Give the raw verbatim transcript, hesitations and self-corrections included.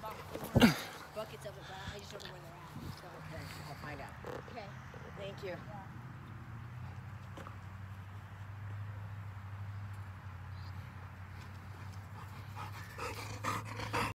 buckets of it, but I just don't know where they're at. So, Okay, I'll find out. okay. Thank you.